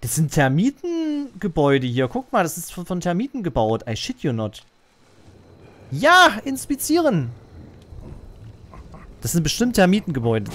Das sind Termitengebäude hier. Guck mal, das ist von Termiten gebaut. I shit you not. Ja, inspizieren. Das sind bestimmt Termitengebäude.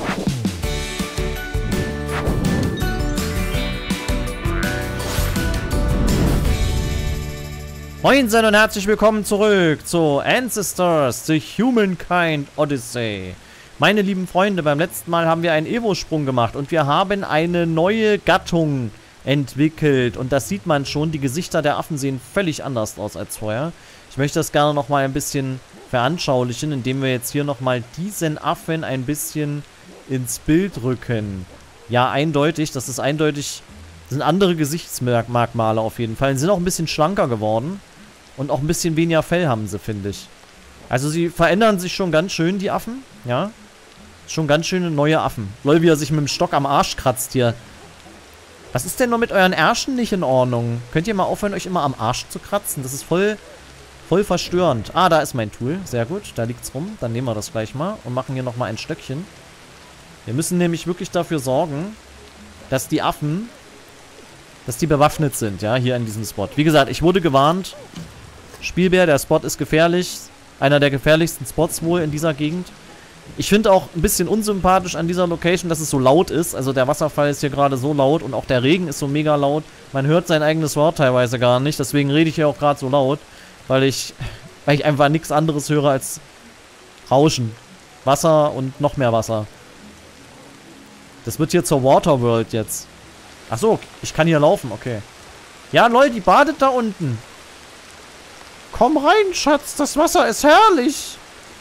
Moinsen und herzlich willkommen zurück zu Ancestors, The Humankind Odyssey. Meine lieben Freunde, beim letzten Mal haben wir einen Evo-Sprung gemacht und wir haben eine neue Gattung entwickelt. Und das sieht man schon, die Gesichter der Affen sehen völlig anders aus als vorher. Ich möchte das gerne nochmal ein bisschen veranschaulichen, indem wir jetzt hier nochmal diesen Affen ein bisschen ins Bild rücken. Ja, eindeutig, das ist eindeutig, das sind andere Gesichtsmerkmale auf jeden Fall. Sie sind auch ein bisschen schlanker geworden. Und auch ein bisschen weniger Fell haben sie, finde ich. Also sie verändern sich schon ganz schön, die Affen. Ja. Schon ganz schöne neue Affen. Lol, wie er sich mit dem Stock am Arsch kratzt hier. Was ist denn nur mit euren Ärschen nicht in Ordnung? Könnt ihr mal aufhören, euch immer am Arsch zu kratzen? Das ist voll verstörend. Ah, da ist mein Tool. Sehr gut, da liegt's rum. Dann nehmen wir das gleich mal und machen hier nochmal ein Stöckchen. Wir müssen nämlich wirklich dafür sorgen, dass die Affen, dass die bewaffnet sind, ja, hier in diesem Spot. Wie gesagt, ich wurde gewarnt. Spielbär, der Spot ist gefährlich. Einer der gefährlichsten Spots wohl in dieser Gegend. Ich finde auch ein bisschen unsympathisch an dieser Location, dass es so laut ist. Also der Wasserfall ist hier gerade so laut und auch der Regen ist so mega laut. Man hört sein eigenes Wort teilweise gar nicht. Deswegen rede ich hier auch gerade so laut. Weil ich einfach nichts anderes höre als Rauschen. Wasser und noch mehr Wasser. Das wird hier zur Waterworld jetzt. Achso, ich kann hier laufen, okay. Ja, Leute, die badet da unten. Komm rein, Schatz, das Wasser ist herrlich.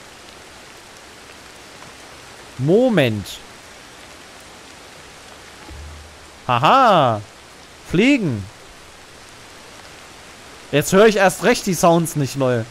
Moment. Haha. Fliegen. Jetzt höre ich erst recht die Sounds nicht, lol.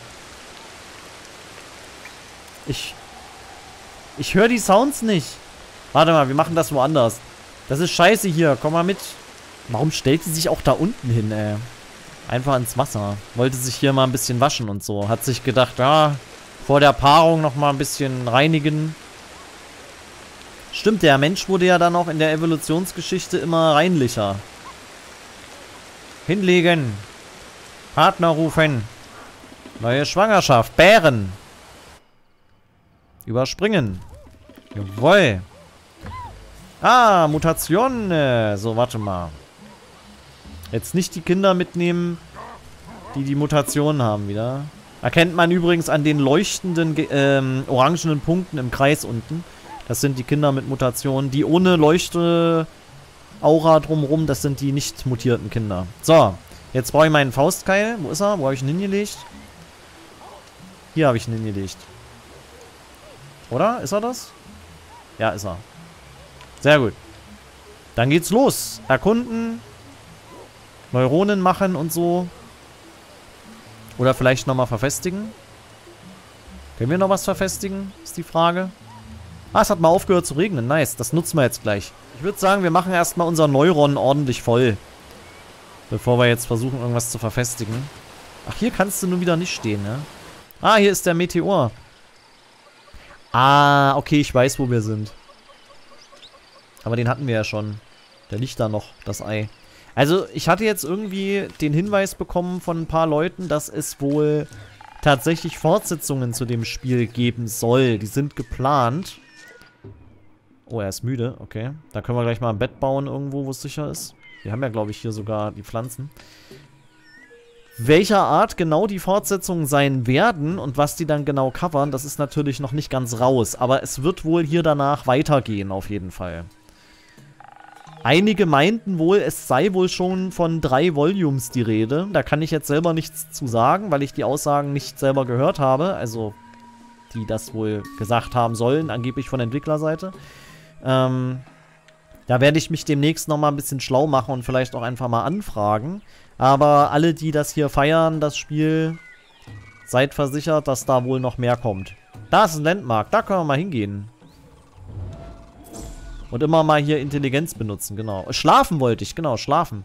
Ich höre die Sounds nicht. Warte mal, wir machen das woanders. Das ist scheiße hier. Komm mal mit. Warum stellt sie sich auch da unten hin, ey? Einfach ins Wasser. Wollte sich hier mal ein bisschen waschen und so. Hat sich gedacht, ja, vor der Paarung nochmal ein bisschen reinigen. Stimmt, der Mensch wurde ja dann auch in der Evolutionsgeschichte immer reinlicher. Hinlegen. Partner rufen. Neue Schwangerschaft. Bären. Überspringen. Jawohl. Ah, Mutation. So, warte mal. Jetzt nicht die Kinder mitnehmen, die Mutationen haben wieder. Erkennt man übrigens an den leuchtenden, orangenen Punkten im Kreis unten. Das sind die Kinder mit Mutationen. Die ohne Leuchte-Aura drumherum, das sind die nicht mutierten Kinder. So, jetzt brauche ich meinen Faustkeil. Wo ist er? Wo habe ich ihn hingelegt? Hier habe ich ihn hingelegt. Oder? Ist er das? Ja, ist er. Sehr gut. Dann geht's los. Erkunden. Neuronen machen und so. Oder vielleicht nochmal verfestigen. Können wir noch was verfestigen? Ist die Frage. Ah, es hat mal aufgehört zu regnen. Nice, das nutzen wir jetzt gleich. Ich würde sagen, wir machen erstmal unser Neuron ordentlich voll. Bevor wir jetzt versuchen, irgendwas zu verfestigen. Ach, hier kannst du nun wieder nicht stehen, ne? Ah, hier ist der Meteor. Ah, okay, ich weiß, wo wir sind. Aber den hatten wir ja schon. Der liegt da noch, das Ei. Also, ich hatte jetzt irgendwie den Hinweis bekommen von ein paar Leuten, dass es wohl tatsächlich Fortsetzungen zu dem Spiel geben soll. Die sind geplant. Oh, er ist müde. Okay. Da können wir gleich mal ein Bett bauen irgendwo, wo es sicher ist. Wir haben ja, glaube ich, hier sogar die Pflanzen. Welcher Art genau die Fortsetzungen sein werden und was die dann genau covern, das ist natürlich noch nicht ganz raus. Aber es wird wohl hier danach weitergehen, auf jeden Fall. Einige meinten wohl, es sei wohl schon von 3 Volumes die Rede. Da kann ich jetzt selber nichts zu sagen, weil ich die Aussagen nicht selber gehört habe. Also, die das wohl gesagt haben sollen, angeblich von Entwicklerseite. Da werde ich mich demnächst nochmal ein bisschen schlau machen und vielleicht auch einfach mal anfragen. Aber alle, die das hier feiern, das Spiel, seid versichert, dass da wohl noch mehr kommt. Da ist ein Landmark, da können wir mal hingehen. Und immer mal hier Intelligenz benutzen, genau. Schlafen wollte ich, genau, schlafen.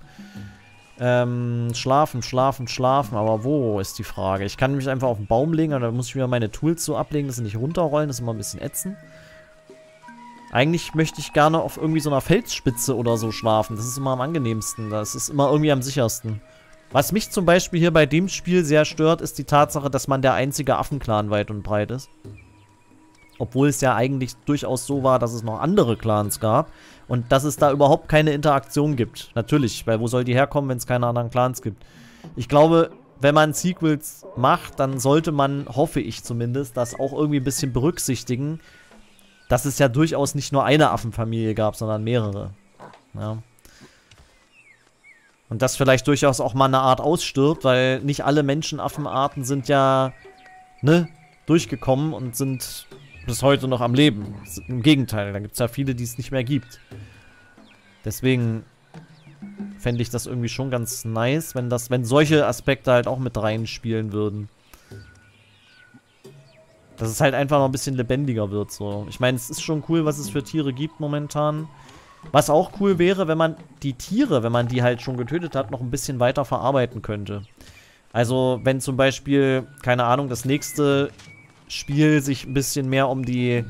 Schlafen. Aber wo ist die Frage? Ich kann mich einfach auf den Baum legen, und dann muss ich wieder meine Tools so ablegen, dass sie nicht runterrollen. Das ist immer ein bisschen ätzend. Eigentlich möchte ich gerne auf irgendwie so einer Felsspitze oder so schlafen. Das ist immer am angenehmsten. Das ist immer irgendwie am sichersten. Was mich zum Beispiel hier bei dem Spiel sehr stört, ist die Tatsache, dass man der einzige Affenclan weit und breit ist. Obwohl es ja eigentlich durchaus so war, dass es noch andere Clans gab. Und dass es da überhaupt keine Interaktion gibt. Natürlich, weil wo soll die herkommen, wenn es keine anderen Clans gibt? Ich glaube, wenn man Sequels macht, dann sollte man, hoffe ich zumindest, das auch irgendwie ein bisschen berücksichtigen, dass es ja durchaus nicht nur eine Affenfamilie gab, sondern mehrere. Ja. Und das vielleicht durchaus auch mal eine Art ausstirbt, weil nicht alle Menschenaffenarten sind ja, ne, durchgekommen und sind bis heute noch am Leben. Im Gegenteil, da gibt es ja viele, die es nicht mehr gibt. Deswegen fände ich das irgendwie schon ganz nice, wenn solche Aspekte halt auch mit reinspielen würden. Dass es halt einfach noch ein bisschen lebendiger wird, so. Ich meine, es ist schon cool, was es für Tiere gibt momentan. Was auch cool wäre, wenn man die Tiere, wenn man die halt schon getötet hat, noch ein bisschen weiter verarbeiten könnte. Also, wenn zum Beispiel, keine Ahnung, das nächste Spiel sich ein bisschen mehr um den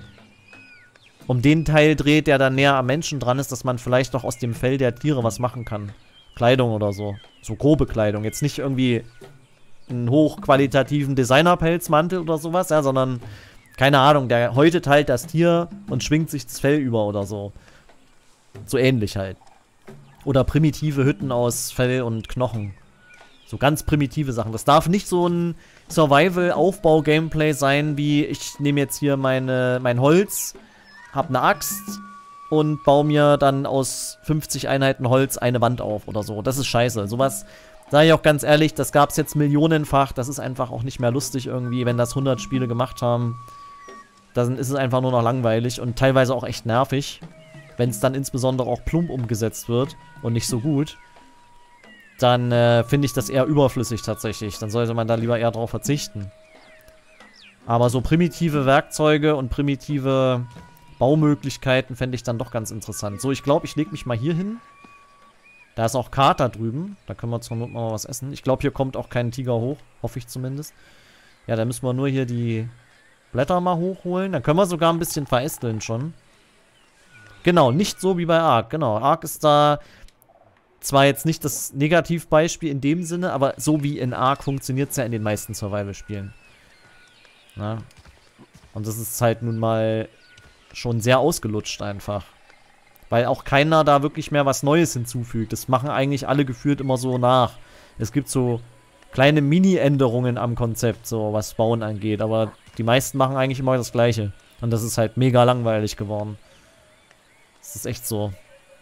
Teil dreht, der dann näher am Menschen dran ist, dass man vielleicht auch aus dem Fell der Tiere was machen kann. Kleidung oder so. So grobe Kleidung. Jetzt nicht irgendwie einen hochqualitativen Designerpelzmantel oder sowas, ja, sondern, keine Ahnung, der häutet halt das Tier und schwingt sich das Fell über oder so. So ähnlich halt. Oder primitive Hütten aus Fell und Knochen. So ganz primitive Sachen. Das darf nicht so ein Survival-Aufbau-Gameplay sein, wie ich nehme jetzt hier mein Holz, hab eine Axt und baue mir dann aus 50 Einheiten Holz eine Wand auf oder so. Das ist scheiße. Sowas, sage ich auch ganz ehrlich, das gab es jetzt millionenfach. Das ist einfach auch nicht mehr lustig irgendwie, wenn das 100 Spiele gemacht haben. Dann ist es einfach nur noch langweilig und teilweise auch echt nervig. Wenn es dann insbesondere auch plump umgesetzt wird und nicht so gut, dann finde ich das eher überflüssig tatsächlich. Dann sollte man da lieber eher drauf verzichten. Aber so primitive Werkzeuge und primitive Baumöglichkeiten fände ich dann doch ganz interessant. So, ich glaube, ich lege mich mal hier hin. Da ist auch Kater drüben. Da können wir zur Not mal was essen. Ich glaube, hier kommt auch kein Tiger hoch. Hoffe ich zumindest. Ja, da müssen wir nur hier die Blätter mal hochholen. Dann können wir sogar ein bisschen verästeln schon. Genau, nicht so wie bei Ark. Genau, Ark ist da zwar jetzt nicht das Negativbeispiel in dem Sinne, aber so wie in Ark funktioniert es ja in den meisten Survival-Spielen. Na? Und das ist halt nun mal schon sehr ausgelutscht einfach. Weil auch keiner da wirklich mehr was Neues hinzufügt. Das machen eigentlich alle gefühlt immer so nach. Es gibt so kleine Mini-Änderungen am Konzept, so was Bauen angeht. Aber die meisten machen eigentlich immer das Gleiche. Und das ist halt mega langweilig geworden. Das ist echt so.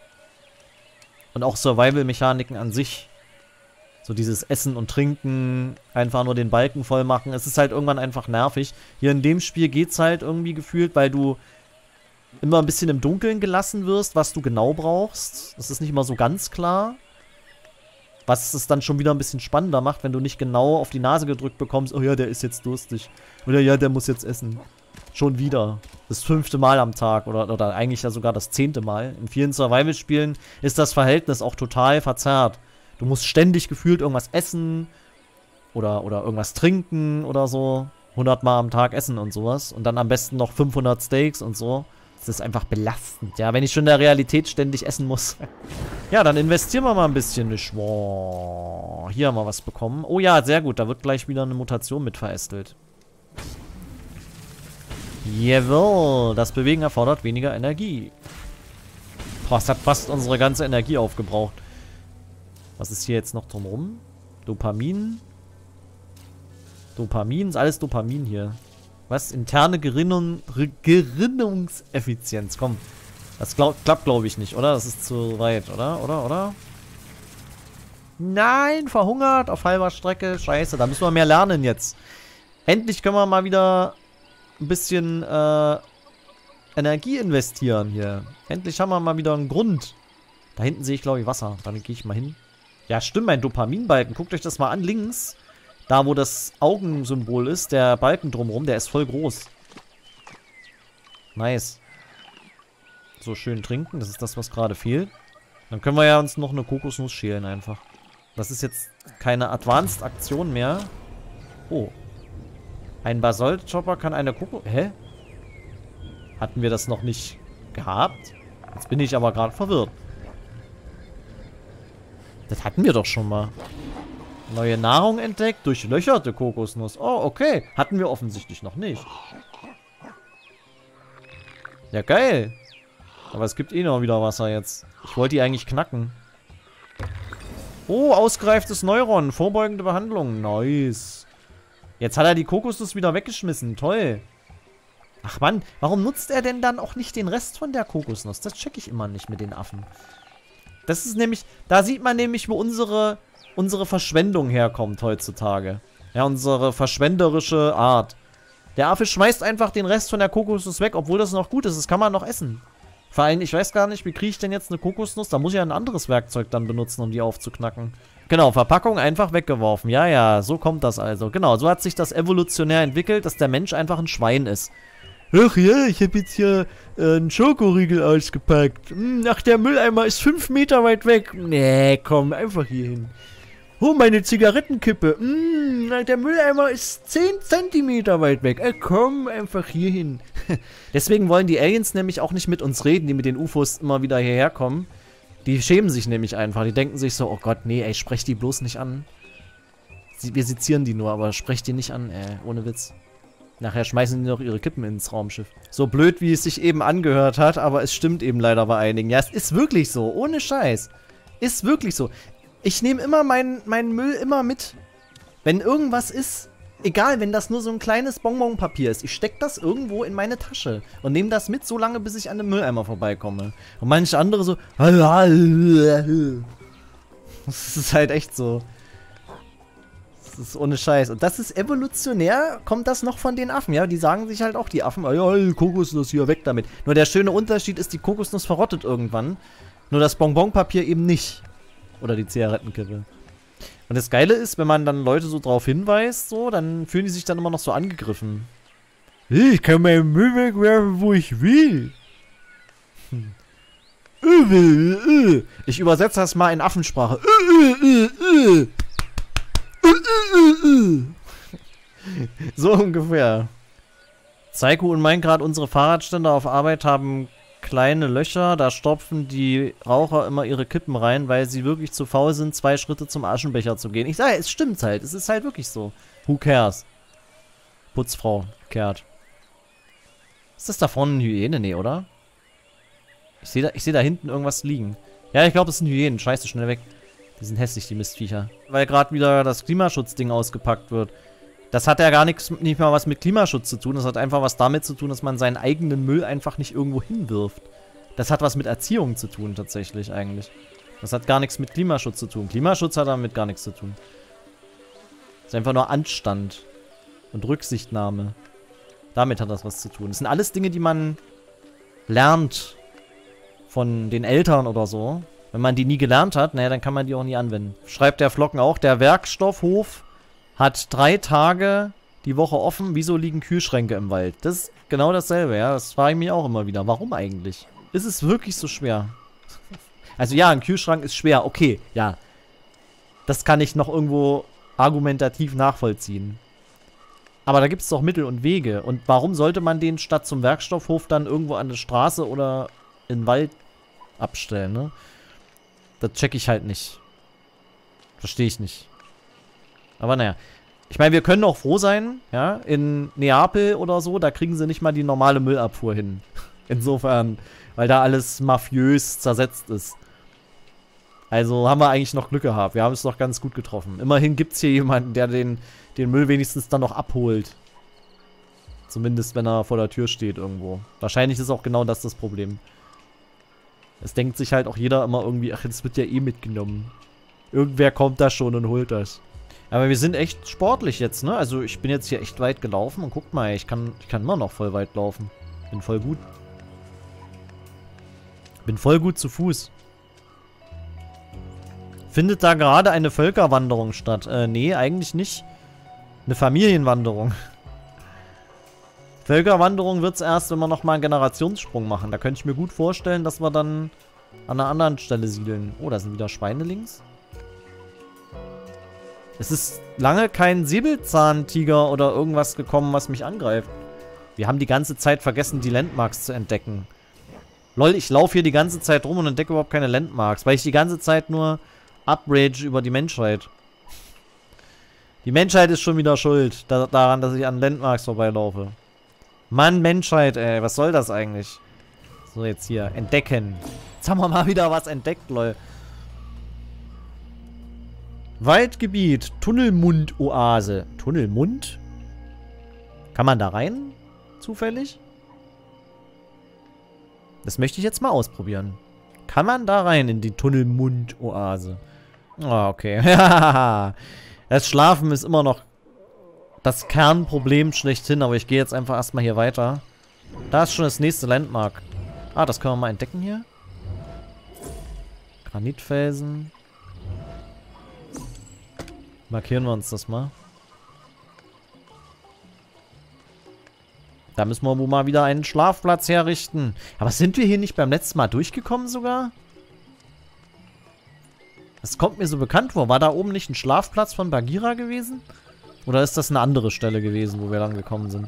Und auch Survival-Mechaniken an sich. So dieses Essen und Trinken, einfach nur den Balken voll machen. Es ist halt irgendwann einfach nervig. Hier in dem Spiel geht's halt irgendwie gefühlt, weil du immer ein bisschen im Dunkeln gelassen wirst, was du genau brauchst. Das ist nicht immer so ganz klar. Was es dann schon wieder ein bisschen spannender macht, wenn du nicht genau auf die Nase gedrückt bekommst, oh ja, der ist jetzt durstig. Oder ja, der muss jetzt essen. Schon wieder. Das 5. Mal am Tag oder eigentlich ja sogar das 10. Mal. In vielen Survival-Spielen ist das Verhältnis auch total verzerrt. Du musst ständig gefühlt irgendwas essen oder irgendwas trinken oder so. 100 Mal am Tag essen und sowas. Und dann am besten noch 500 Steaks und so. Das ist einfach belastend, ja, wenn ich schon in der Realität ständig essen muss. Ja, dann investieren wir mal ein bisschen. Wow. Hier haben wir was bekommen. Oh ja, sehr gut, da wird gleich wieder eine Mutation mit verästelt. Jawohl, das Bewegen erfordert weniger Energie. Boah, es hat fast unsere ganze Energie aufgebraucht. Was ist hier jetzt noch drumrum? Dopamin. Dopamin, ist alles Dopamin hier. Was? Interne Gerinnungseffizienz. Komm. Das klappt, glaube ich, nicht, oder? Das ist zu weit, oder? Oder? Nein, verhungert auf halber Strecke. Scheiße, da müssen wir mehr lernen jetzt. Endlich können wir mal wieder ein bisschen Energie investieren hier. Endlich haben wir mal wieder einen Grund. Da hinten sehe ich, glaube ich, Wasser. Dann gehe ich mal hin. Ja, stimmt, mein Dopaminbalken. Guckt euch das mal an, links. Da, wo das Augensymbol ist, der Balken drumherum, der ist voll groß. Nice. So, schön trinken. Das ist das, was gerade fehlt. Dann können wir ja uns noch eine Kokosnuss schälen einfach. Das ist jetzt keine Advanced-Aktion mehr. Oh. Ein Basalt-Chopper kann eine Kokos... Hä? Hatten wir das noch nicht gehabt? Jetzt bin ich aber gerade verwirrt. Das hatten wir doch schon mal. Neue Nahrung entdeckt, durchlöcherte Kokosnuss. Oh, okay. Hatten wir offensichtlich noch nicht. Ja, geil. Aber es gibt eh noch wieder Wasser jetzt. Ich wollte die eigentlich knacken. Oh, ausgereiftes Neuron. Vorbeugende Behandlung. Nice. Jetzt hat er die Kokosnuss wieder weggeschmissen. Toll. Ach Mann, warum nutzt er denn dann auch nicht den Rest von der Kokosnuss? Das check ich immer nicht mit den Affen. Das ist nämlich, da sieht man nämlich, wo unsere Verschwendung herkommt heutzutage. Ja, unsere verschwenderische Art. Der Affe schmeißt einfach den Rest von der Kokosnuss weg, obwohl das noch gut ist. Das kann man noch essen. Vor allem, ich weiß gar nicht, wie kriege ich denn jetzt eine Kokosnuss? Da muss ich ja ein anderes Werkzeug dann benutzen, um die aufzuknacken. Genau, Verpackung einfach weggeworfen. Ja, ja, so kommt das also. Genau, so hat sich das evolutionär entwickelt, dass der Mensch einfach ein Schwein ist. Ach ja, ich habe jetzt hier einen Schokoriegel ausgepackt. Ach, der Mülleimer ist 5 Meter weit weg. Nee, komm, einfach hier hin. Oh, meine Zigarettenkippe. Der Mülleimer ist 10 Zentimeter weit weg. Komm, einfach hier hin. Deswegen wollen die Aliens nämlich auch nicht mit uns reden, die mit den UFOs immer wieder hierher kommen. Die schämen sich nämlich einfach. Die denken sich so, oh Gott, nee, ey, sprech die bloß nicht an. Wir sezieren die nur, aber sprech die nicht an, ohne Witz. Nachher schmeißen die noch ihre Kippen ins Raumschiff. So blöd, wie es sich eben angehört hat, aber es stimmt eben leider bei einigen. Ja, es ist wirklich so, ohne Scheiß. Ist wirklich so. Ich nehme immer meinen Müll immer mit. Wenn irgendwas ist, egal, wenn das nur so ein kleines Bonbonpapier ist, ich stecke das irgendwo in meine Tasche und nehme das mit, so lange, bis ich an dem Mülleimer vorbeikomme. Und manche andere so, das ist halt echt so. Das ist ohne Scheiß. Und das ist evolutionär, kommt das noch von den Affen, ja? Die sagen sich halt auch, die Affen, ja, Kokosnuss hier, weg damit. Nur der schöne Unterschied ist, die Kokosnuss verrottet irgendwann. Nur das Bonbonpapier eben nicht. Oder die Zigarettenkippe. Und das Geile ist, wenn man dann Leute so drauf hinweist, so, dann fühlen die sich dann immer noch so angegriffen. Ich kann meinen Müll wegwerfen, wo ich will. Ich übersetze das mal in Affensprache. So ungefähr. Psycho und Minecraft, unsere Fahrradständer auf Arbeit haben kleine Löcher. Da stopfen die Raucher immer ihre Kippen rein, weil sie wirklich zu faul sind, 2 Schritte zum Aschenbecher zu gehen. Ich sage, es stimmt halt. Es ist halt wirklich so. Who cares? Putzfrau kehrt. Ist das da vorne eine Hyäne? Nee, oder? Ich seh da hinten irgendwas liegen. Ja, ich glaube, es sind Hyänen. Scheiße, schnell weg. Die sind hässlich, die Mistviecher. Weil gerade wieder das Klimaschutzding ausgepackt wird. Das hat ja gar nicht mal was mit Klimaschutz zu tun. Das hat einfach was damit zu tun, dass man seinen eigenen Müll einfach nicht irgendwo hinwirft. Das hat was mit Erziehung zu tun, tatsächlich, eigentlich. Das hat gar nichts mit Klimaschutz zu tun. Klimaschutz hat damit gar nichts zu tun. Das ist einfach nur Anstand. Und Rücksichtnahme. Damit hat das was zu tun. Das sind alles Dinge, die man lernt. Von den Eltern oder so. Wenn man die nie gelernt hat, naja, dann kann man die auch nie anwenden. Schreibt der Flocken auch, der Werkstoffhof hat 3 Tage die Woche offen. Wieso liegen Kühlschränke im Wald? Das ist genau dasselbe, ja. Das frage ich mich auch immer wieder. Warum eigentlich? Ist es wirklich so schwer? Also ja, ein Kühlschrank ist schwer. Okay, ja. Das kann ich noch irgendwo argumentativ nachvollziehen. Aber da gibt es doch Mittel und Wege. Und warum sollte man den statt zum Werkstoffhof dann irgendwo an der Straße oder in den Wald abstellen, ne? Das check ich halt nicht. Verstehe ich nicht. Aber naja. Ich meine, wir können auch froh sein, ja, in Neapel oder so, da kriegen sie nicht mal die normale Müllabfuhr hin. Insofern, weil da alles mafiös zersetzt ist. Also haben wir eigentlich noch Glück gehabt. Wir haben es doch ganz gut getroffen. Immerhin gibt es hier jemanden, der den Müll wenigstens dann noch abholt. Zumindest, wenn er vor der Tür steht irgendwo. Wahrscheinlich ist auch genau das Problem. Es denkt sich halt auch jeder immer irgendwie, ach, das wird ja eh mitgenommen. Irgendwer kommt da schon und holt das. Aber wir sind echt sportlich jetzt, ne? Also ich bin jetzt hier echt weit gelaufen und guckt mal, ich kann immer noch voll weit laufen. Bin voll gut. Bin voll gut zu Fuß. Findet da gerade eine Völkerwanderung statt? Nee, eigentlich nicht. Eine Familienwanderung. Völkerwanderung wird es erst, wenn wir nochmal einen Generationssprung machen. Da könnte ich mir gut vorstellen, dass wir dann an einer anderen Stelle siedeln. Oh, da sind wieder Schweine links. Es ist lange kein Säbelzahntiger oder irgendwas gekommen, was mich angreift. Wir haben die ganze Zeit vergessen, die Landmarks zu entdecken. Lol, ich laufe hier die ganze Zeit rum und entdecke überhaupt keine Landmarks, weil ich die ganze Zeit nur uprage über die Menschheit. Die Menschheit ist schon wieder schuld daran, dass ich an Landmarks vorbeilaufe. Mann, Menschheit, ey, was soll das eigentlich? So, jetzt hier, entdecken. Jetzt haben wir mal wieder was entdeckt, lol. Waldgebiet, Tunnelmund-Oase. Tunnelmund? Kann man da rein? Zufällig? Das möchte ich jetzt mal ausprobieren. Kann man da rein in die Tunnelmund-Oase? Ah, okay. Das Schlafen ist immer noch das Kernproblem schlechthin, aber ich gehe jetzt einfach erstmal hier weiter. Da ist schon das nächste Landmark. Ah, das können wir mal entdecken hier. Granitfelsen. Markieren wir uns das mal. Da müssen wir wohl mal wieder einen Schlafplatz herrichten. Aber sind wir hier nicht beim letzten Mal durchgekommen sogar? Das kommt mir so bekannt vor. War da oben nicht ein Schlafplatz von Bagheera gewesen? Oder ist das eine andere Stelle gewesen, wo wir lang gekommen sind?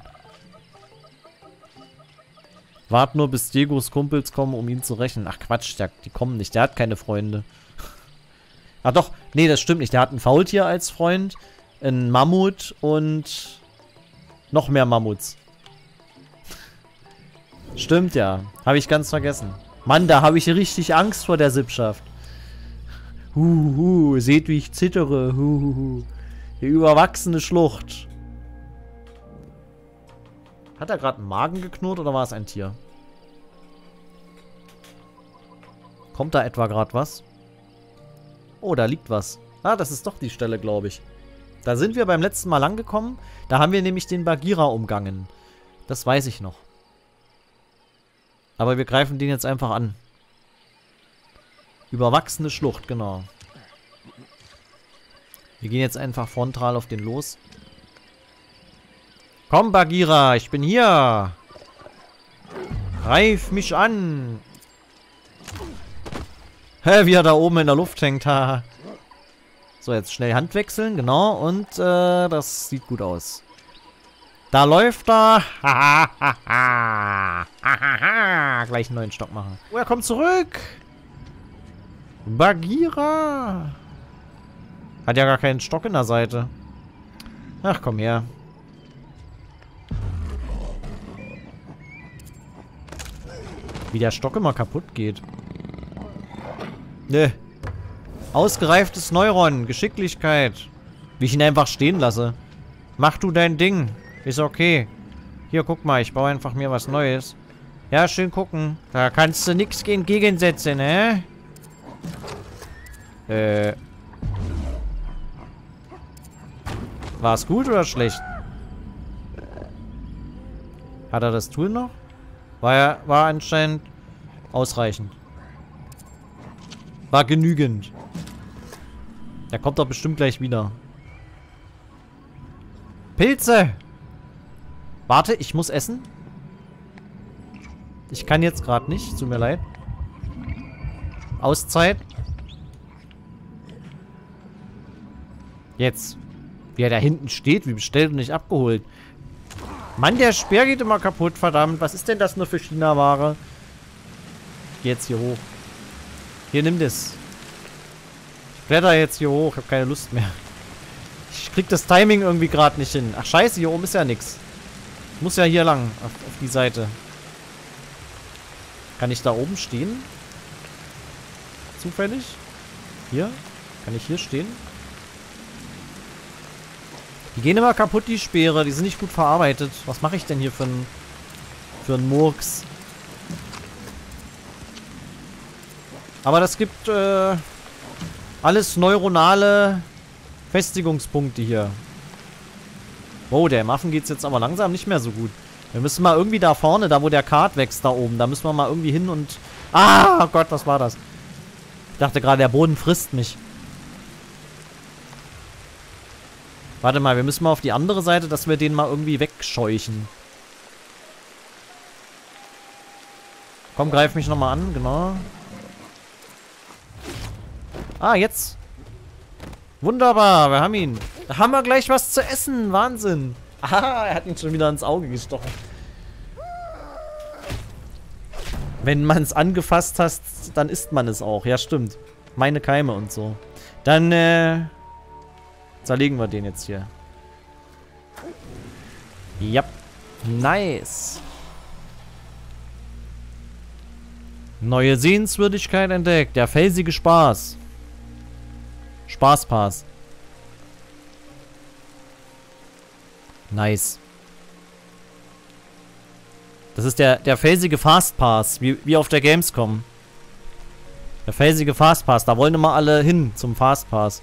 Wart nur, bis Diegos Kumpels kommen, um ihn zu rächen. Ach Quatsch, die kommen nicht. Der hat keine Freunde. Ach doch, nee, das stimmt nicht. Der hat ein Faultier als Freund, ein Mammut und noch mehr Mammuts. Stimmt ja. Habe ich ganz vergessen. Mann, da habe ich richtig Angst vor der Sippschaft. Seht, wie ich zittere. Die überwachsene Schlucht. Hat er gerade einen Magen geknurrt oder war es ein Tier? Kommt da etwa gerade was? Oh, da liegt was. Ah, das ist doch die Stelle, glaube ich. Da sind wir beim letzten Mal lang gekommen. Da haben wir nämlich den Bagheera umgangen. Das weiß ich noch. Aber wir greifen den jetzt einfach an. Überwachsene Schlucht, genau. Wir gehen jetzt einfach frontal auf den los. Komm, Bagheera, ich bin hier. Greif mich an. Hä, wie er da oben in der Luft hängt. Ha. So, jetzt schnell Hand wechseln, genau. Und das sieht gut aus. Da läuft er. Gleich einen neuen Stock machen. Oh, er kommt zurück. Bagheera. Hat ja gar keinen Stock in der Seite. Ach, komm her. Wie der Stock immer kaputt geht. Ne. Ausgereiftes Neuron. Geschicklichkeit. Wie ich ihn einfach stehen lasse. Mach du dein Ding. Ist okay. Hier, guck mal. Ich baue einfach mir was Neues. Ja, schön gucken. Da kannst du nichts entgegensetzen, ne? War es gut oder schlecht? Hat er das Tool noch? War anscheinend ausreichend. War genügend. Der kommt doch bestimmt gleich wieder. Pilze! Warte, ich muss essen. Ich kann jetzt gerade nicht. Tut mir leid. Auszeit. Jetzt. Wie er da hinten steht, wie bestellt und nicht abgeholt. Mann, der Speer geht immer kaputt, verdammt. Was ist denn das nur für China-Ware? Ich geh jetzt hier hoch. Hier, nimm das. Ich kletter jetzt hier hoch, ich habe keine Lust mehr. Ich krieg das Timing irgendwie gerade nicht hin. Ach scheiße, hier oben ist ja nichts. Ich muss ja hier lang, auf die Seite. Kann ich da oben stehen? Zufällig? Hier? Kann ich hier stehen? Die gehen immer kaputt, die Speere. Die sind nicht gut verarbeitet. Was mache ich denn hier für einen Murks? Aber das gibt alles neuronale Festigungspunkte hier. Wow, der Muffen geht's jetzt aber langsam nicht mehr so gut. Wir müssen mal irgendwie da vorne, da wo der Kart wächst, da oben. Da müssen wir mal irgendwie hin und... Ah, oh Gott, was war das? Ich dachte gerade, der Boden frisst mich. Warte mal, wir müssen mal auf die andere Seite, dass wir den mal irgendwie wegscheuchen. Komm, greif mich nochmal an, genau. Ah, jetzt. Wunderbar, wir haben ihn. Da haben wir gleich was zu essen. Wahnsinn. Ah, er hat ihn schon wieder ins Auge gestochen. Wenn man es angefasst hat, dann isst man es auch. Ja, stimmt. Meine Keime und so. Dann, zerlegen wir den jetzt hier. Ja. Nice. Neue Sehenswürdigkeit entdeckt. Der felsige Spaß. Spaßpass. Nice. Das ist der felsige Fastpass, wie auf der Gamescom. Der felsige Fastpass, da wollen immer alle hin zum Fastpass.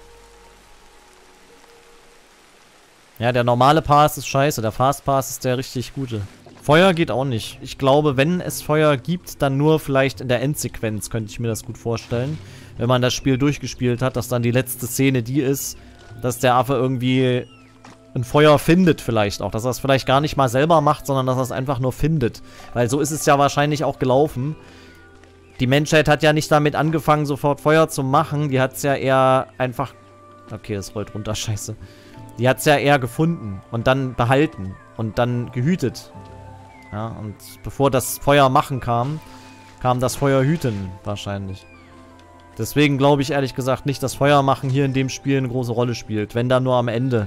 Ja, der normale Pass ist scheiße, der Fastpass ist der richtig gute. Feuer geht auch nicht. Ich glaube, wenn es Feuer gibt, dann nur vielleicht in der Endsequenz, könnte ich mir das gut vorstellen. Wenn man das Spiel durchgespielt hat, dass dann die letzte Szene die ist, dass der Affe irgendwie ein Feuer findet vielleicht auch. Dass er es vielleicht gar nicht mal selber macht, sondern dass er es einfach nur findet. Weil so ist es ja wahrscheinlich auch gelaufen. Die Menschheit hat ja nicht damit angefangen, sofort Feuer zu machen. Die hat es ja eher einfach... Okay, das rollt runter, scheiße. Die hat es ja eher gefunden und dann behalten und dann gehütet. Ja, und bevor das Feuer machen kam, kam das Feuer hüten wahrscheinlich. Deswegen glaube ich ehrlich gesagt nicht, dass Feuer machen hier in dem Spiel eine große Rolle spielt. Wenn dann nur am Ende.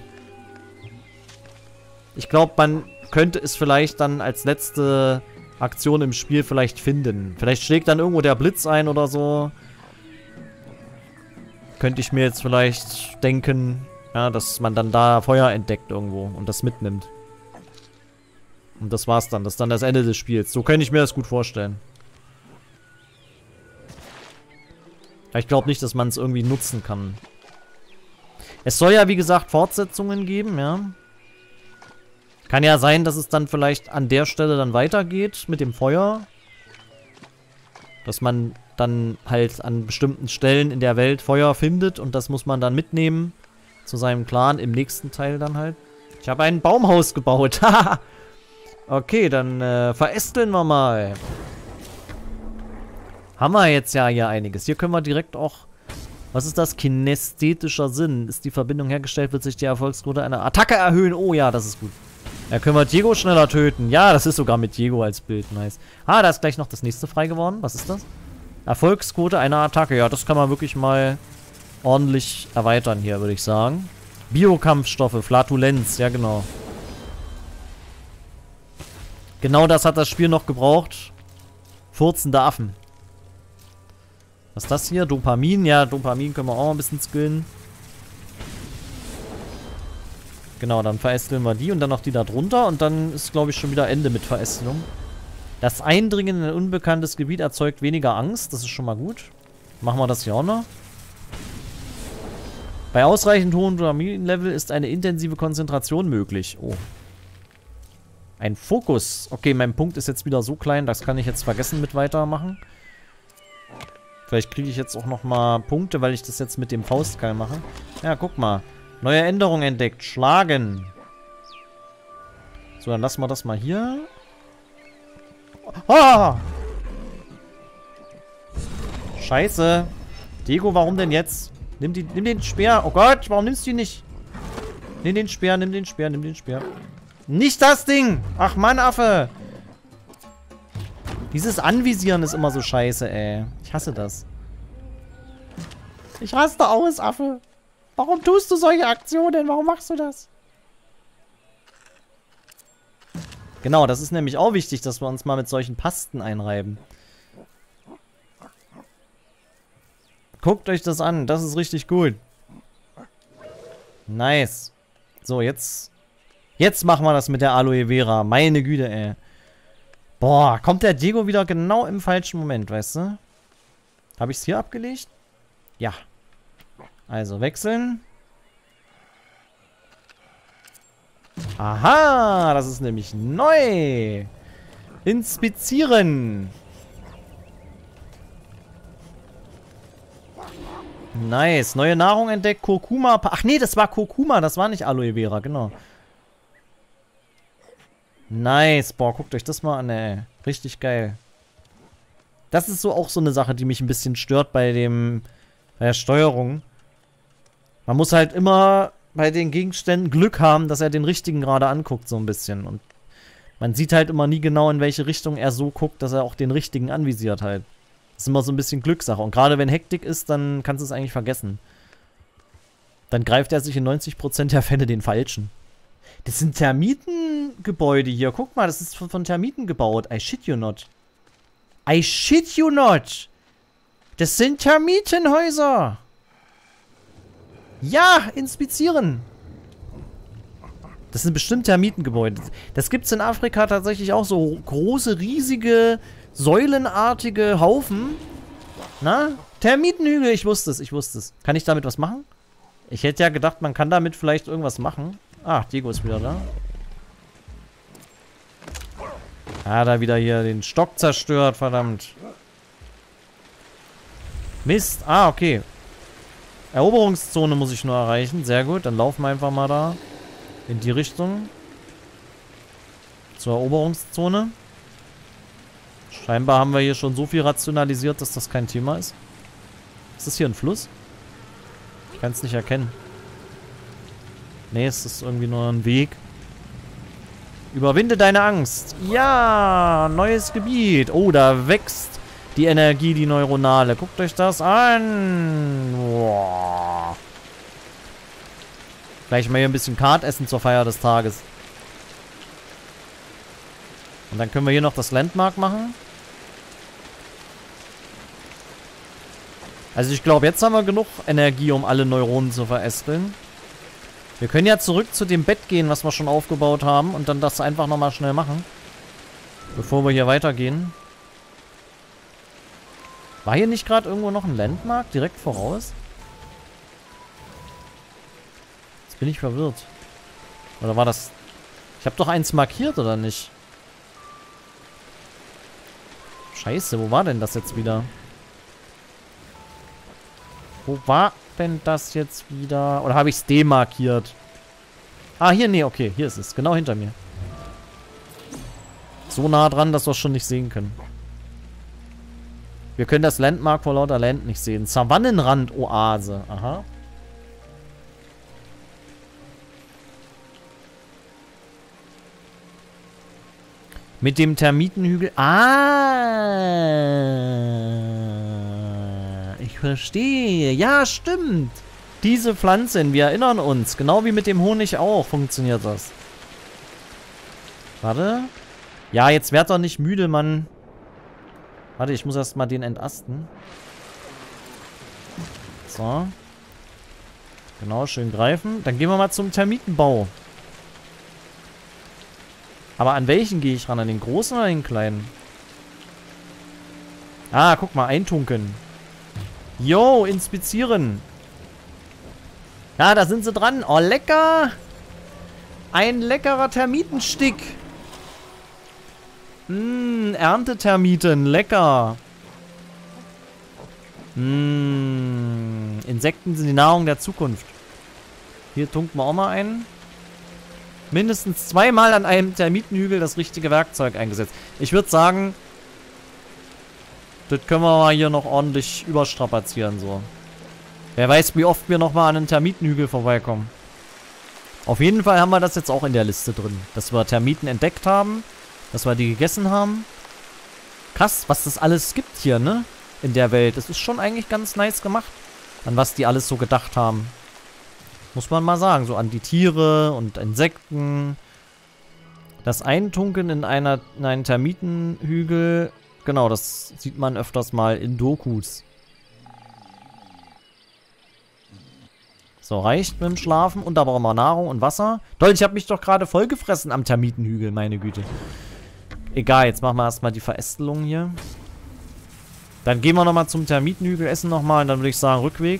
Ich glaube, man könnte es vielleicht dann als letzte Aktion im Spiel vielleicht finden. Vielleicht schlägt dann irgendwo der Blitz ein oder so. Könnte ich mir jetzt vielleicht denken, ja, dass man dann da Feuer entdeckt irgendwo und das mitnimmt. Und das war's dann. Das ist dann das Ende des Spiels. So könnte ich mir das gut vorstellen. Ich glaube nicht, dass man es irgendwie nutzen kann. Es soll ja, wie gesagt, Fortsetzungen geben, ja. Kann ja sein, dass es dann vielleicht an der Stelle dann weitergeht mit dem Feuer. Dass man dann halt an bestimmten Stellen in der Welt Feuer findet und das muss man dann mitnehmen zu seinem Clan im nächsten Teil dann halt. Ich habe ein Baumhaus gebaut. Okay, dann verästeln wir mal. Haben wir jetzt ja hier einiges. Hier können wir direkt auch... Was ist das? Kinästhetischer Sinn. Ist die Verbindung hergestellt, wird sich die Erfolgsquote einer Attacke erhöhen. Oh ja, das ist gut. Ja, können wir Diego schneller töten. Ja, das ist sogar mit Diego als Bild. Nice. Ah, da ist gleich noch das nächste frei geworden. Was ist das? Erfolgsquote einer Attacke. Ja, das kann man wirklich mal ordentlich erweitern hier, würde ich sagen. Biokampfstoffe, Flatulenz. Ja, genau. Genau das hat das Spiel noch gebraucht. Furzende Affen. Was ist das hier? Dopamin. Ja, Dopamin können wir auch ein bisschen skillen. Genau, dann verästeln wir die und dann noch die da drunter. Und dann ist, glaube ich, schon wieder Ende mit Verästelung. Das Eindringen in ein unbekanntes Gebiet erzeugt weniger Angst. Das ist schon mal gut. Machen wir das hier auch noch. Bei ausreichend hohem Dopamin-Level ist eine intensive Konzentration möglich. Oh. Ein Fokus. Okay, mein Punkt ist jetzt wieder so klein, das kann ich jetzt vergessen mit weitermachen. Vielleicht kriege ich jetzt auch nochmal Punkte, weil ich das jetzt mit dem Faustkeil mache. Ja, guck mal. Neue Änderung entdeckt. Schlagen. So, dann lassen wir das mal hier. Ah! Scheiße. Diego, warum denn jetzt? Nimm den Speer. Oh Gott, warum nimmst du ihn nicht? Nimm den Speer, nimm den Speer, nimm den Speer. Nicht das Ding! Ach Mann, Affe! Dieses Anvisieren ist immer so scheiße, ey. Ich hasse das. Ich raste aus, Affe. Warum tust du solche Aktionen? Warum machst du das? Genau, das ist nämlich auch wichtig, dass wir uns mal mit solchen Pasten einreiben. Guckt euch das an. Das ist richtig gut. Nice. So, jetzt machen wir das mit der Aloe Vera. Meine Güte, ey. Boah, kommt der Diego wieder genau im falschen Moment, weißt du? Habe ich es hier abgelegt? Ja. Also wechseln. Aha, das ist nämlich neu. Inspizieren. Nice. Neue Nahrung entdeckt. Kurkuma. Ach nee, das war Kurkuma. Das war nicht Aloe Vera, genau. Nice. Boah, guckt euch das mal an, ey. Richtig geil. Das ist so auch so eine Sache, die mich ein bisschen stört bei der Steuerung. Man muss halt immer bei den Gegenständen Glück haben, dass er den richtigen gerade anguckt, so ein bisschen. Und Man sieht halt immer nie genau, in welche Richtung er so guckt, dass er auch den richtigen anvisiert halt. Das ist immer so ein bisschen Glückssache. Und gerade wenn Hektik ist, dann kannst du es eigentlich vergessen. Dann greift er sich in 90% der Fälle den Falschen. Das sind Termitengebäude hier. Guck mal, das ist von Termiten gebaut. I shit you not. I shit you not. Das sind Termitenhäuser. Ja, inspizieren. Das sind bestimmt Termitengebäude. Das gibt es in Afrika tatsächlich auch, so große, riesige, säulenartige Haufen. Na? Termitenhügel, ich wusste es, ich wusste es. Kann ich damit was machen? Ich hätte ja gedacht, man kann damit vielleicht irgendwas machen. Ah, Diego ist wieder da. Ah, da wieder hier den Stock zerstört, verdammt. Mist. Ah, okay. Eroberungszone muss ich nur erreichen. Sehr gut, dann laufen wir einfach mal da. In die Richtung. Zur Eroberungszone. Scheinbar haben wir hier schon so viel rationalisiert, dass das kein Thema ist. Ist das hier ein Fluss? Ich kann es nicht erkennen. Nee, es ist irgendwie nur ein Weg. Überwinde deine Angst. Ja, neues Gebiet. Oh, da wächst die Energie, die neuronale. Guckt euch das an. Boah. Gleich mal hier ein bisschen Kart essen zur Feier des Tages. Und dann können wir hier noch das Landmark machen. Also ich glaube, jetzt haben wir genug Energie, um alle Neuronen zu verästeln. Wir können ja zurück zu dem Bett gehen, was wir schon aufgebaut haben. Und dann das einfach nochmal schnell machen. Bevor wir hier weitergehen. War hier nicht gerade irgendwo noch ein Landmark direkt voraus? Jetzt bin ich verwirrt. Oder war das... Ich habe doch eins markiert, oder nicht? Scheiße, wo war denn das jetzt wieder? Wo war denn das jetzt wieder? Oder habe ich es demarkiert? Ah, hier, nee, okay. Hier ist es. Genau hinter mir. So nah dran, dass wir es schon nicht sehen können. Wir können das Landmark vor lauter Land nicht sehen. Savannenrand-Oase. Aha. Mit dem Termitenhügel. Ah. Ich verstehe. Ja, stimmt. Diese Pflanzen, wir erinnern uns. Genau wie mit dem Honig auch funktioniert das. Warte. Ja, jetzt werd doch nicht müde, Mann. Warte, ich muss erstmal den entasten. So. Genau, schön greifen. Dann gehen wir mal zum Termitenbau. Aber an welchen gehe ich ran? An den großen oder den kleinen? Ah, guck mal, eintunken. Jo, inspizieren. Ja, da sind sie dran. Oh, lecker. Ein leckerer Termitenstick. Erntetermiten. Lecker. Insekten sind die Nahrung der Zukunft. Hier tunken wir auch mal ein. Mindestens zweimal an einem Termitenhügel das richtige Werkzeug eingesetzt. Ich würde sagen, das können wir mal hier noch ordentlich überstrapazieren, so. Wer weiß, wie oft wir nochmal an einem Termitenhügel vorbeikommen. Auf jeden Fall haben wir das jetzt auch in der Liste drin. Dass wir Termiten entdeckt haben. Dass wir die gegessen haben. Krass, was das alles gibt hier, ne? In der Welt. Das ist schon eigentlich ganz nice gemacht. An was die alles so gedacht haben. Muss man mal sagen. So an die Tiere und Insekten. Das Eintunken in einen Termitenhügel. Genau, das sieht man öfters mal in Dokus. So, reicht mit dem Schlafen. Und da brauchen wir Nahrung und Wasser. Toll, ich habe mich doch gerade vollgefressen am Termitenhügel, meine Güte. Egal, jetzt machen wir erstmal die Verästelung hier. Dann gehen wir nochmal zum Termitenhügel, essen nochmal und dann würde ich sagen, Rückweg.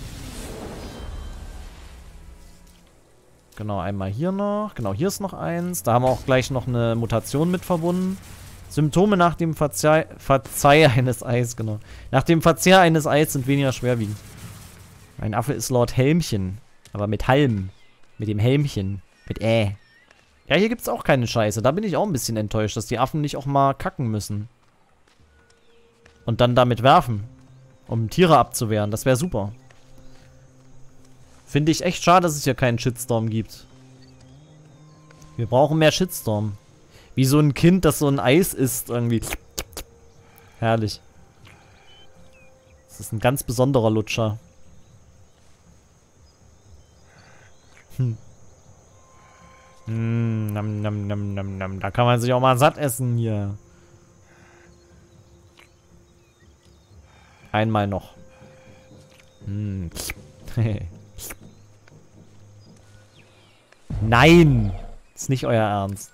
Genau, einmal hier noch. Genau, hier ist noch eins. Da haben wir auch gleich noch eine Mutation mit verbunden. Symptome nach dem Verzehr eines Eis, genau. Nach dem Verzehr eines Eis sind weniger schwerwiegend. Ein Affe ist Lord Helmchen. Aber mit Halm. Mit dem Helmchen. Mit Ja, hier gibt es auch keine Scheiße. Da bin ich auch ein bisschen enttäuscht, dass die Affen nicht auch mal kacken müssen. Und dann damit werfen. Um Tiere abzuwehren. Das wäre super. Finde ich echt schade, dass es hier keinen Shitstorm gibt. Wir brauchen mehr Shitstorm. Wie so ein Kind, das so ein Eis isst irgendwie. Herrlich. Das ist ein ganz besonderer Lutscher. Nam, nam, nam, nam, nam. Da kann man sich auch mal satt essen hier. Einmal noch. Nein! Ist nicht euer Ernst.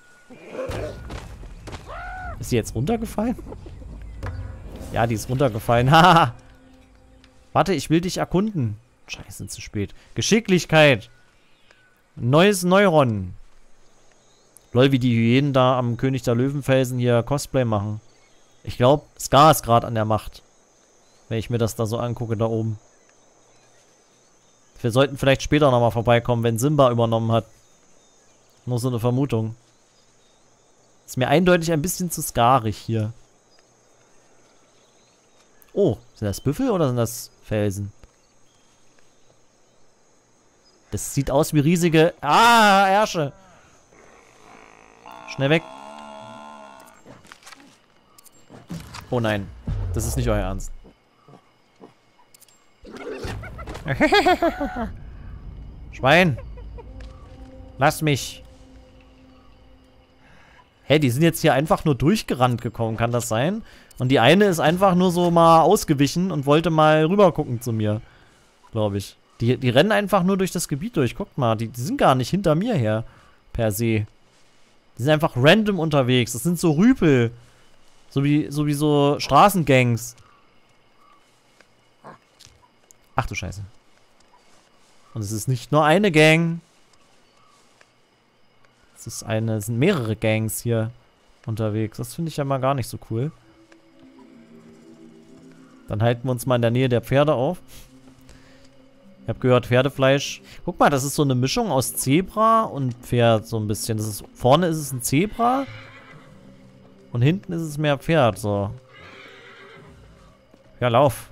Ist sie jetzt runtergefallen? Ja, die ist runtergefallen. Haha! Warte, ich will dich erkunden. Scheiße, zu spät. Geschicklichkeit. Neues Neuron. Lol, wie die Hyänen da am König der Löwenfelsen hier Cosplay machen. Ich glaube, Scar ist gerade an der Macht. Wenn ich mir das da so angucke, da oben. Wir sollten vielleicht später nochmal vorbeikommen, wenn Simba übernommen hat. Nur so eine Vermutung. Ist mir eindeutig ein bisschen zu scarig hier. Oh, sind das Büffel oder sind das Felsen? Das sieht aus wie riesige... Ah, Ärsche! Schnell weg. Oh nein, das ist nicht euer Ernst. Schwein! Lass mich! Hä, die sind jetzt hier einfach nur durchgerannt gekommen, kann das sein? Und die eine ist einfach nur so mal ausgewichen und wollte mal rüber gucken zu mir. Glaube ich. Die rennen einfach nur durch das Gebiet durch. Guckt mal, die sind gar nicht hinter mir her. Per se. Die sind einfach random unterwegs. Das sind so Rüpel. So wie so Straßengangs. Ach du Scheiße. Und es ist nicht nur eine Gang. Es sind mehrere Gangs hier unterwegs. Das finde ich ja mal gar nicht so cool. Dann halten wir uns mal in der Nähe der Pferde auf. Ich habe gehört, Pferdefleisch. Guck mal, das ist so eine Mischung aus Zebra und Pferd so ein bisschen. Vorne ist es ein Zebra und hinten ist es mehr Pferd. So. Ja, lauf.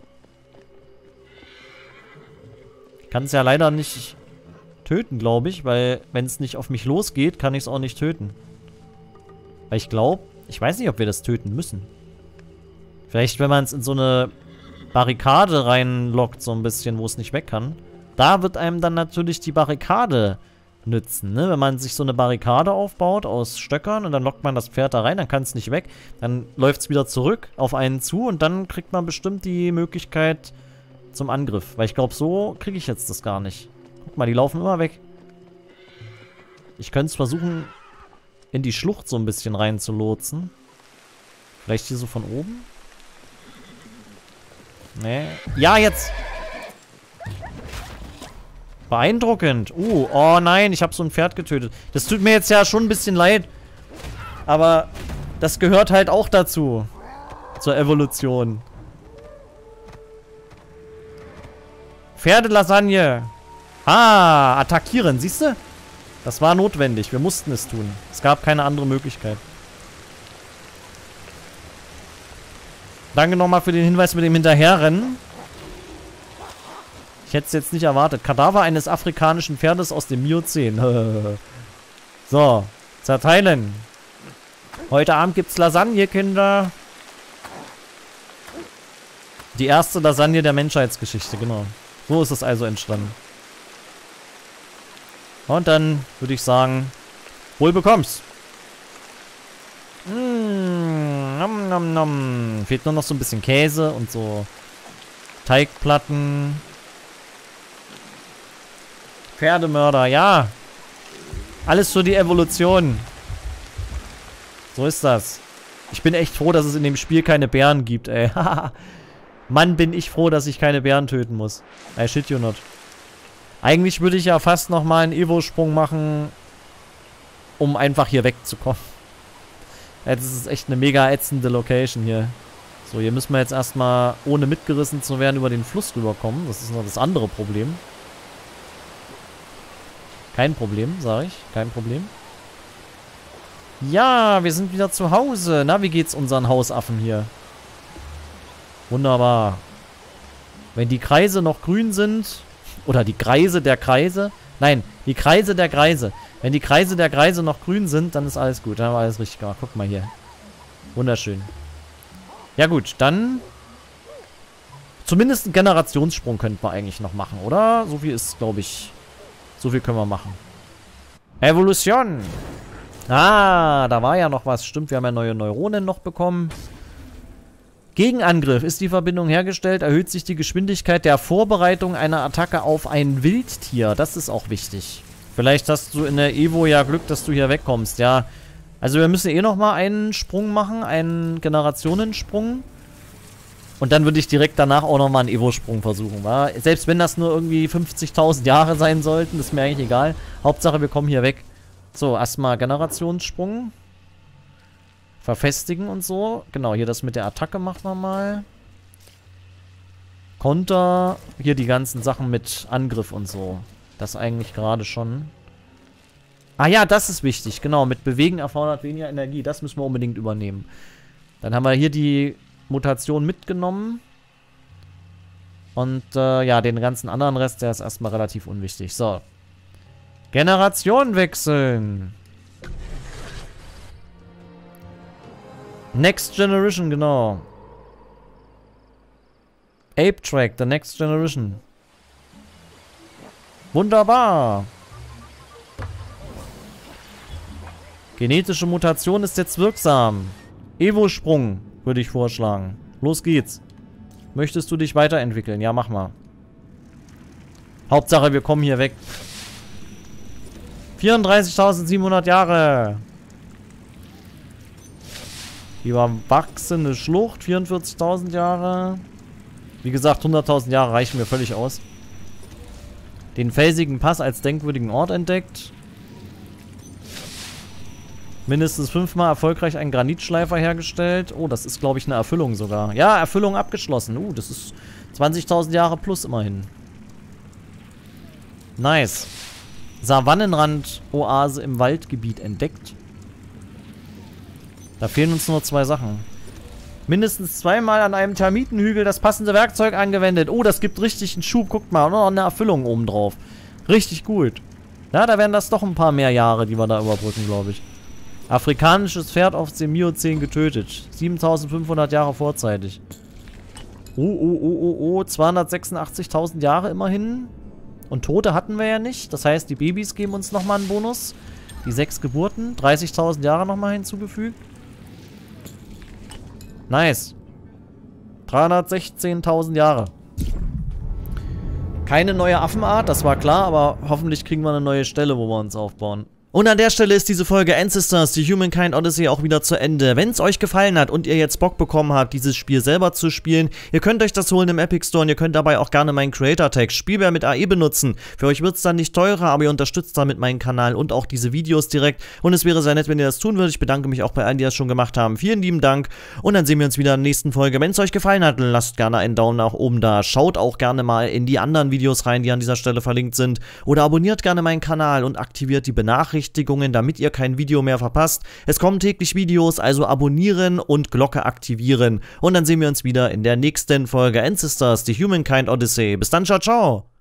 Ich kann es ja leider nicht töten, glaube ich, weil wenn es nicht auf mich losgeht, kann ich es auch nicht töten. Weil ich glaube, ich weiß nicht, ob wir das töten müssen. Vielleicht, wenn man es in so eine Barrikade reinlockt, so ein bisschen, wo es nicht weg kann. Da wird einem dann natürlich die Barrikade nützen, ne? Wenn man sich so eine Barrikade aufbaut aus Stöckern und dann lockt man das Pferd da rein, dann kann es nicht weg. Dann läuft es wieder zurück auf einen zu und dann kriegt man bestimmt die Möglichkeit zum Angriff. Weil ich glaube, so kriege ich jetzt das gar nicht. Guck mal, die laufen immer weg. Ich könnte es versuchen, in die Schlucht so ein bisschen rein zu lotsen. Vielleicht hier so von oben? Nee. Ja, jetzt! Beeindruckend. Oh nein, ich habe so ein Pferd getötet. Das tut mir jetzt ja schon ein bisschen leid. Aber das gehört halt auch dazu. Zur Evolution. Pferdelasagne. Ah, attackieren, siehst du? Das war notwendig. Wir mussten es tun. Es gab keine andere Möglichkeit. Danke nochmal für den Hinweis mit dem Hinterherrennen. Ich hätte es jetzt nicht erwartet. Kadaver eines afrikanischen Pferdes aus dem Miozän. So, zerteilen. Heute Abend gibt's Lasagne, Kinder. Die erste Lasagne der Menschheitsgeschichte, genau. So ist es also entstanden. Und dann würde ich sagen, wohl bekomm's. Nom, nom, nom. Fehlt nur noch so ein bisschen Käse und so Teigplatten. Pferdemörder, ja. Alles für die Evolution. So ist das. Ich bin echt froh, dass es in dem Spiel keine Bären gibt, ey. Mann, bin ich froh, dass ich keine Bären töten muss. I shit you not. Eigentlich würde ich ja fast nochmal einen Evo-Sprung machen, um einfach hier wegzukommen. Ja, das ist echt eine mega ätzende Location hier. So, hier müssen wir jetzt erstmal, ohne mitgerissen zu werden, über den Fluss rüberkommen. Das ist noch das andere Problem. Kein Problem, sage ich. Kein Problem. Ja, wir sind wieder zu Hause. Na, wie geht's unseren Hausaffen hier? Wunderbar. Wenn die Kreise noch grün sind Oder die Kreise der Kreise. Nein, die Kreise der Kreise. Wenn die Kreise der Kreise noch grün sind, dann ist alles gut. Dann haben wir alles richtig gemacht. Guck mal hier. Wunderschön. Ja gut, dann... Zumindest einen Generationssprung könnten wir eigentlich noch machen, oder? So viel ist, glaube ich... So viel können wir machen. Evolution! Ah, da war ja noch was. Stimmt, wir haben ja neue Neuronen noch bekommen. Gegenangriff. Ist die Verbindung hergestellt, erhöht sich die Geschwindigkeit der Vorbereitung einer Attacke auf ein Wildtier. Das ist auch wichtig. Vielleicht hast du in der Evo ja Glück, dass du hier wegkommst, ja. Also wir müssen eh nochmal einen Sprung machen, einen Generationensprung. Und dann würde ich direkt danach auch nochmal einen Evo-Sprung versuchen, wa? Selbst wenn das nur irgendwie 50.000 Jahre sein sollten, ist mir eigentlich egal. Hauptsache, wir kommen hier weg. So, erstmal Generationssprung. Verfestigen und so. Genau, hier das mit der Attacke machen wir mal. Konter. Hier die ganzen Sachen mit Angriff und so. Das eigentlich gerade schon. Ah ja, das ist wichtig. Genau, mit Bewegen erfordert weniger Energie. Das müssen wir unbedingt übernehmen. Dann haben wir hier die Mutation mitgenommen. Und ja, den ganzen anderen Rest, der ist erstmal relativ unwichtig. So. Generation wechseln. Next Generation, genau. Ape Track, the Next Generation. Wunderbar. Genetische Mutation ist jetzt wirksam. Evo-Sprung, würde ich vorschlagen. Los geht's. Möchtest du dich weiterentwickeln? Ja, mach mal. Hauptsache, wir kommen hier weg. 34.700 Jahre. Die überwachsene Schlucht, 44.000 Jahre. Wie gesagt, 100.000 Jahre reichen mir völlig aus. Den felsigen Pass als denkwürdigen Ort entdeckt. Mindestens 5-mal erfolgreich einen Granitschleifer hergestellt. Oh, das ist, glaube ich, eine Erfüllung sogar. Ja, Erfüllung abgeschlossen. Das ist 20.000 Jahre plus immerhin. Nice. Savannenrand-Oase im Waldgebiet entdeckt. Da fehlen uns nur 2 Sachen. Mindestens 2-mal an einem Termitenhügel das passende Werkzeug angewendet. Oh, das gibt richtig einen Schub. Guckt mal, noch eine Erfüllung oben drauf. Richtig gut. Ja, da werden das doch ein paar mehr Jahre, die wir da überbrücken, glaube ich. Afrikanisches Pferd auf dem Miozän getötet. 7.500 Jahre vorzeitig. Oh. 286.000 Jahre immerhin. Und Tote hatten wir ja nicht. Das heißt, die Babys geben uns nochmal einen Bonus. Die 6 Geburten. 30.000 Jahre nochmal hinzugefügt. Nice. 316.000 Jahre. Keine neue Affenart, das war klar, aber hoffentlich kriegen wir eine neue Stelle, wo wir uns aufbauen. Und an der Stelle ist diese Folge Ancestors, die Humankind Odyssey auch wieder zu Ende. Wenn es euch gefallen hat und ihr jetzt Bock bekommen habt, dieses Spiel selber zu spielen, ihr könnt euch das holen im Epic Store und ihr könnt dabei auch gerne meinen Creator-Tag Spielbär mit AE benutzen. Für euch wird es dann nicht teurer, aber ihr unterstützt damit meinen Kanal und auch diese Videos direkt. Und es wäre sehr nett, wenn ihr das tun würdet. Ich bedanke mich auch bei allen, die das schon gemacht haben. Vielen lieben Dank und dann sehen wir uns wieder in der nächsten Folge. Wenn es euch gefallen hat, lasst gerne einen Daumen nach oben da. Schaut auch gerne mal in die anderen Videos rein, die an dieser Stelle verlinkt sind. Oder abonniert gerne meinen Kanal und aktiviert die Benachrichtigungen, damit ihr kein Video mehr verpasst. Es kommen täglich Videos, also abonnieren und Glocke aktivieren. Und dann sehen wir uns wieder in der nächsten Folge Ancestors, die Humankind Odyssey. Bis dann, ciao, ciao!